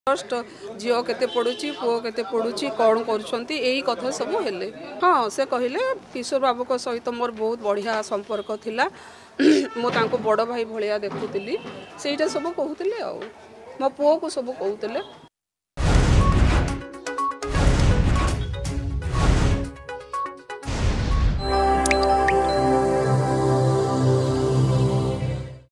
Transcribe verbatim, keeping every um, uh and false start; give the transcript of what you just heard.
First झील केते पढ़ुची पुओ केते पढ़ुची कौन करुँच यही कथा सब हेले। हाँ से कहले किशोर बाबू को सहित मोर बहुत बढ़िया संपर्क थिला मो बड़ भाई भाया देखुली से सब कहते मो पुओ को सब कहते।